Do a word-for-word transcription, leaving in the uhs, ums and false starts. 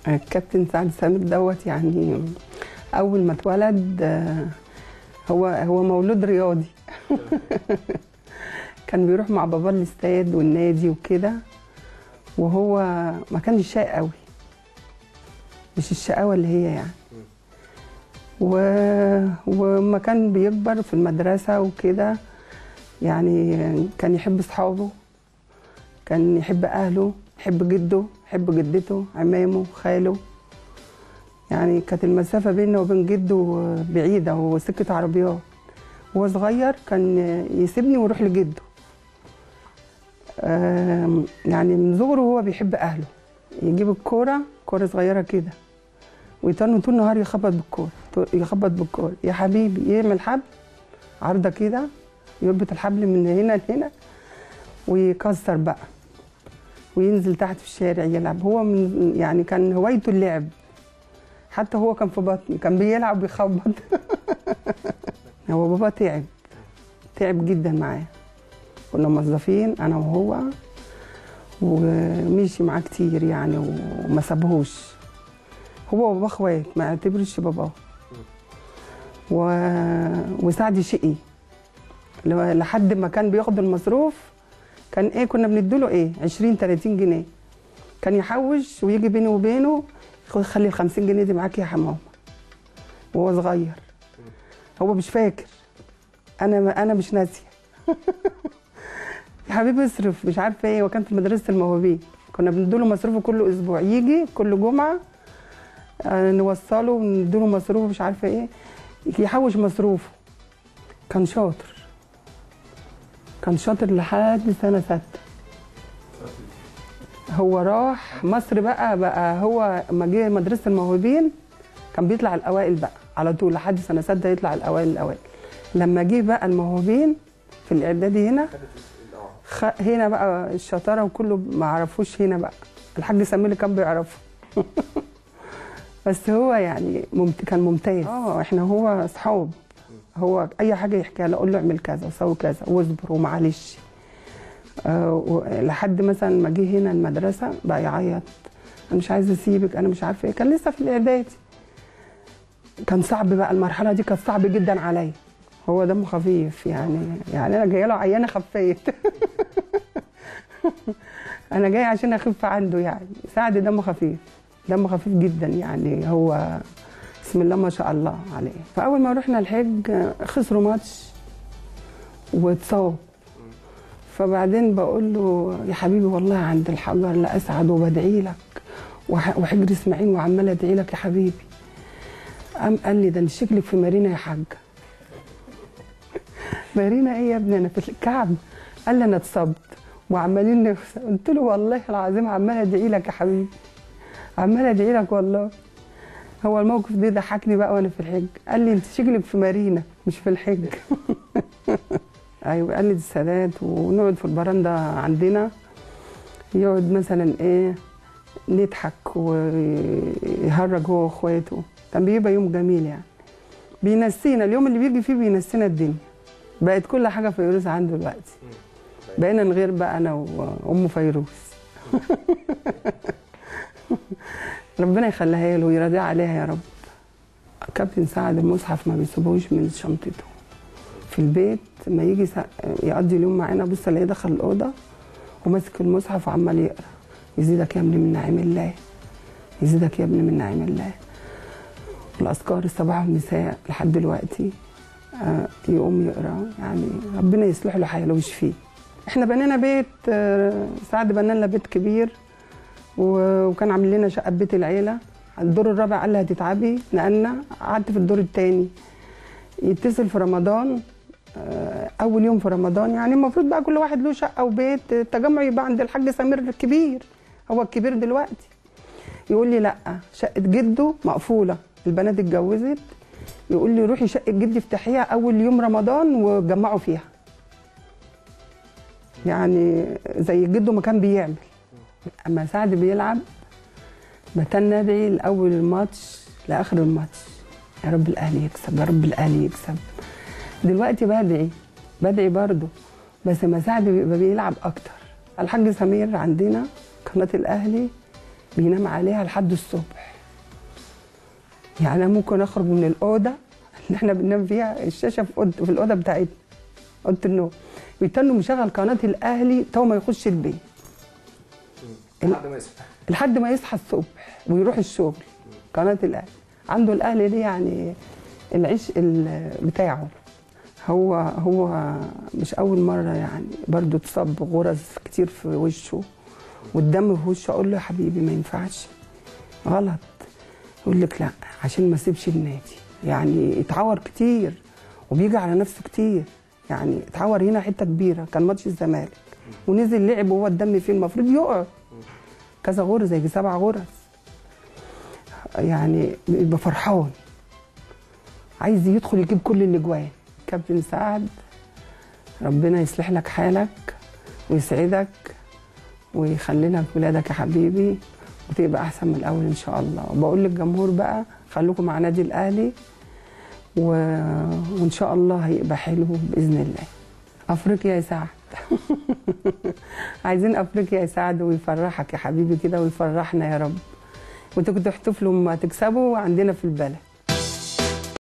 الكابتن سعد سمير دوت يعني اول ما اتولد آه، هو هو مولود رياضي. كان بيروح مع باباه الاستاد والنادي وكده، وهو ما كانش شقي قوي، مش الشقاوه اللي هي يعني. و... وما كان بيكبر في المدرسه وكده يعني كان يحب اصحابه، كان يحب اهله، يحب جده، يحب جدته، عمامه، خاله. يعني كانت المسافه بينه وبين جده بعيده وسكه عربيات. وهو صغير كان يسيبني ويروح لجده. يعني من صغره هو بيحب اهله، يجيب الكوره، كوره صغيره كده، ويتنوا طول النهار يخبط بالكوره، يخبط بالكوره، يا حبيبي، يعمل حبل عارضه كده، يربط الحبل من هنا لهنا ويكسر بقى، وينزل تحت في الشارع يلعب. هو من يعني كان هوايته اللعب، حتى هو كان في بطني كان بيلعب ويخبط. هو بابا تعب تعب جدا معاه، كنا موظفين انا وهو، ومشي معاه كتير يعني وما سابهوش. هو وبابا اخوات، ما اعتبرش باباه. و... وسعد شقي لحد ما كان بياخد المصروف، كان ايه كنا بنديله ايه عشرين تلاتين جنيه، كان يحوش ويجي بيني وبينه خلي ال خمسين جنيه دي معاك يا حمام. وهو صغير هو مش فاكر، انا انا مش ناسيه. يا حبيبي اصرف، مش عارفه ايه. وكان في مدرسه الموهوبين، كنا بنديله مصروفه كل اسبوع، يجي كل جمعه آه نوصله ونديله مصروفه مش عارفه ايه، يحوش مصروفه. كان شاطر كان شاطر لحد سنه سته. هو راح مصر بقى بقى هو لما جه مدرسه الموهوبين كان بيطلع الاوائل بقى على طول لحد سنه سته، يطلع الاوائل الاوائل. لما جه بقى الموهوبين في الاعدادي هنا خ... هنا بقى الشطاره وكله ما عرفوش هنا بقى، الحاج سمير اللي كان بيعرفه. بس هو يعني ممت... كان ممتاز. اه احنا هو اصحاب، هو اي حاجه يحكيها له اقول له اعمل كذا وسوي كذا واصبر ومعلش. أه لحد مثلا ما جه هنا المدرسه بقى يعيط، انا مش عايز اسيبك، انا مش عارفه ايه، كان لسه في الاعدادي. كان صعب بقى، المرحله دي كانت صعب جدا عليا. هو دمه خفيف يعني يعني انا جايه له عيانه خفيت. انا جايه عشان اخف عنده يعني. سعد دمه خفيف، دمه خفيف جدا يعني. هو بسم الله ما شاء الله عليه. فاول ما رحنا الحج خسروا ماتش واتصاب. فبعدين بقول له يا حبيبي والله عند الحجر لا اسعد وبدعي لك وحجر اسماعيل وعمال ادعي لك يا حبيبي. قام قال لي ده انت شكلك في مارينا يا حاج. مارينا ايه يا ابني انا في الكعب؟ قال لي انا اتصبت وعمالين نخسر. قلت له والله العظيم عمال ادعي لك يا حبيبي، عمال ادعي لك والله. هو الموقف ده ضحكني بقى وانا في الحج. قال لي انت شكلك في مارينا مش في الحج. ايوه قال لي دي السادات، ونقعد في البرندة عندنا يقعد مثلا ايه نضحك ويهرج هو واخواته. كان بيبقى يوم جميل يعني، بينسينا اليوم اللي بيجي فيه، بينسينا الدنيا. بقت كل حاجه فيروز عنده دلوقتي، بقينا نغير بقى انا وام فيروز. ربنا يخليها له ويرضى عليها يا رب. كابتن سعد المصحف ما بيسيبوش من شنطته في البيت. ما يجي يقضي اليوم معانا بص الاقيه دخل الاوضه وماسك المصحف وعمال يقرا. يزيدك يا ابني من نعيم الله، يزيدك يا ابني من نعيم الله. الاذكار الصباح والمساء لحد دلوقتي آه يقوم يقرا. يعني ربنا يصلح له حاله ويشفيه. احنا بنينا بيت، آه سعد بنى لنا بيت كبير، وكان عامل لنا شقه بيت العيله. الدور الرابع قال لي هتتعبي، نقلنا قعدت في الدور الثاني. يتصل في رمضان آه اول يوم في رمضان، يعني المفروض بقى كل واحد له شقه وبيت، التجمع يبقى عند الحاج سمير الكبير، هو الكبير دلوقتي. يقول لي لا شقه جده مقفوله، البنات اتجوزت. يقول لي روحي شقه جدي افتحيها اول يوم رمضان وجمعوا فيها. يعني زي جده ما كان بيعمل. اما سعد بيلعب بتن ندعي لاول الماتش لاخر الماتش، يا رب الاهلي يكسب، يا رب الاهلي يكسب. دلوقتي بدعي بدعي برضه، بس ما سعد بيبقى بيلعب اكتر. الحاج سمير عندنا قناه الاهلي بينام عليها لحد الصبح. يعني انا ممكن اخرج من الاوضه اللي احنا بننام فيها، الشاشه في اوضه في الاوضه بتاعتنا، اوضه النوم، بيتنوا مشغل قناه الاهلي تو ما يخش البيت لحد ما يصحى لحد ما يصحى الصبح ويروح الشغل. قناه الاهلي عنده، الاهلي دي يعني العيش بتاعه. هو هو مش اول مره يعني، برضه اتصاب بغرز كتير في وشه والدم في وشه. اقول له يا حبيبي ما ينفعش، غلط. يقول لك لا عشان ما اسيبش النادي. يعني اتعور كتير وبيجي على نفسه كتير. يعني اتعور هنا حته كبيره، كان ماتش الزمالك ونزل لعب وهو الدم فيه المفروض يقعد. كذا غرز، يجي سبع غرز. يعني بيبقى فرحان، عايز يدخل يجيب كل الاجوان. كابتن سعد ربنا يصلح لك حالك ويسعدك ويخلي لك ولادك يا حبيبي، وتبقى احسن من الاول ان شاء الله. وبقول للجمهور بقى خليكم مع نادي الاهلي و... وان شاء الله هيبقى حلو باذن الله. افريقيا يا سعد عايزين افريقيا يا سعد، ويفرحك يا حبيبي كده ويفرحنا يا رب، وتحتفلوا لما تكسبوا عندنا في البلد.